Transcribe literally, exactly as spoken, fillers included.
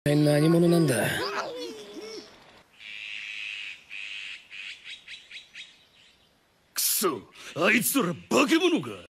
何者なんだ。 くそ、あいつら化け物か。